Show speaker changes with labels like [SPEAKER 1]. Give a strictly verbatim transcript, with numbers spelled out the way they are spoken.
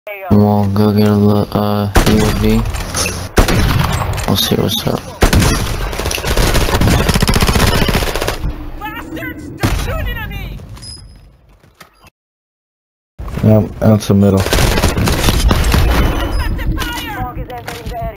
[SPEAKER 1] We'll go get a little, uh, U A V. We'll see what's up.
[SPEAKER 2] Bastards! They're shooting at me!
[SPEAKER 3] Yep, out the middle.